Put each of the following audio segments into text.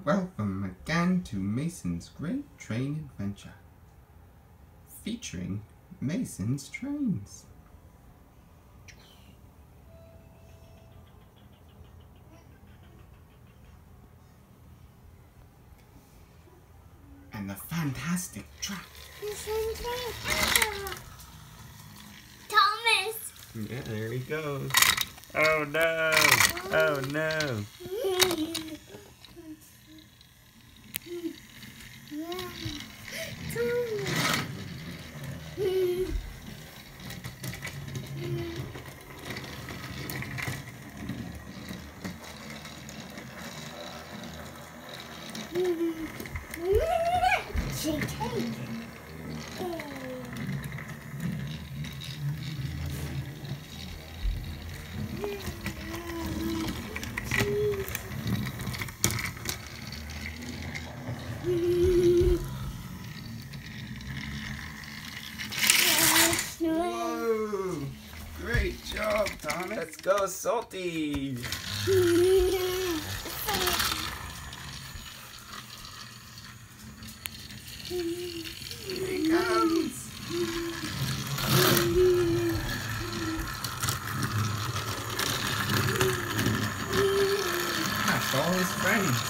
Welcome again to Mason's Great Train Adventure, featuring Mason's Trains. And the fantastic track. Thomas! Yeah, there he goes. Oh no! Oh no! Whoa! Great job, Thomas. Let's go, Salty. Here he comes. That's all his friends.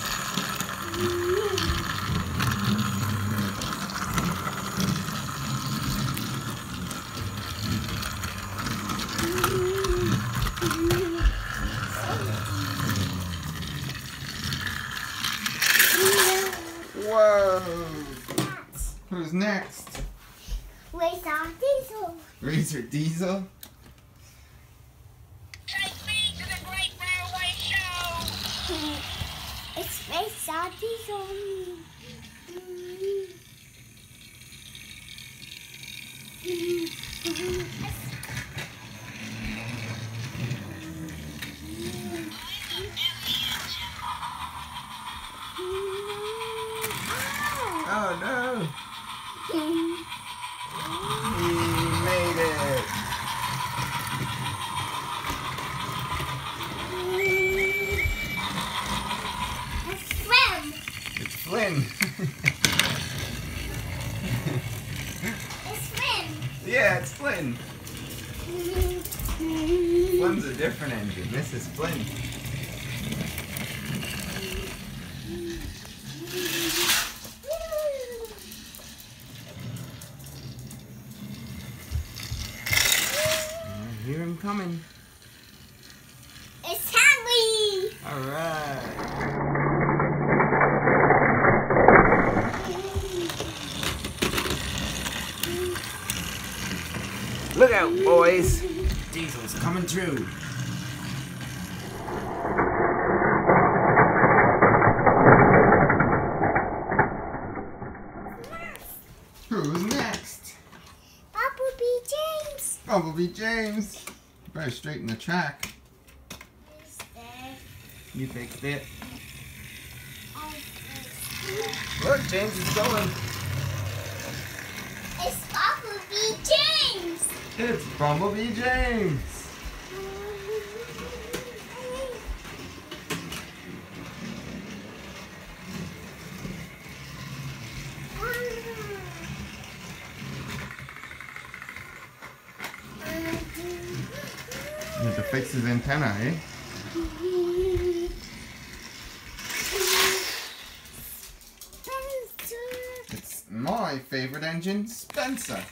Whoa! Who's next? Razor Diesel. Razor Diesel? Take me to the Great Railway Show! It's Razor Diesel. Oh no! He made it! It's Flynn. It's Flynn! It's Flynn. Yeah, it's Flynn! Flynn's a different engine. This is Flynn. I hear him coming. It's Harry. Alright. Look out, boys! Diesel's coming through. Who's next? Bumblebee James. Bumblebee James. Better straighten the track. Is there? You fixed it. Oh, Look, James is going. it's Bumblebee James. It's Bumblebee James. You have to fix his antenna, eh? It's my favorite engine, Spencer.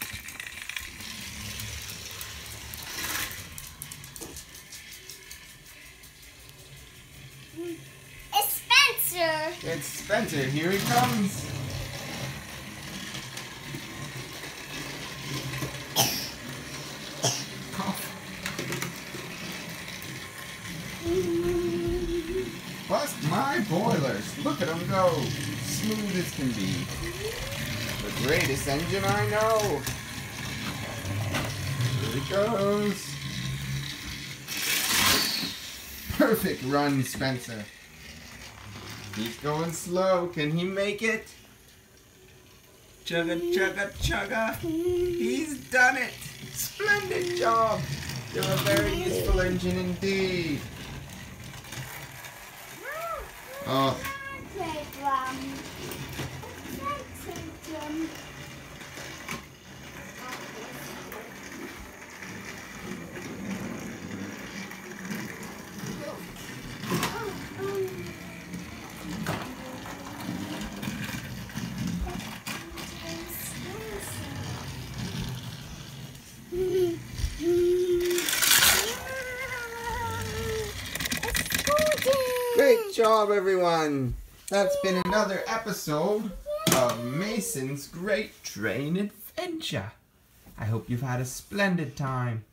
It's Spencer. It's Spencer. Here he comes. Bust my boilers. Look at them go. Smooth as can be. The greatest engine I know. Here he goes. Perfect run, Spencer. He's going slow. Can he make it? Chugga, chugga, chugga. He's done it. Splendid job. You're a very useful engine indeed. Oh, Good job, everyone. That's been another episode of Mason's Great Train Adventure. I hope you've had a splendid time.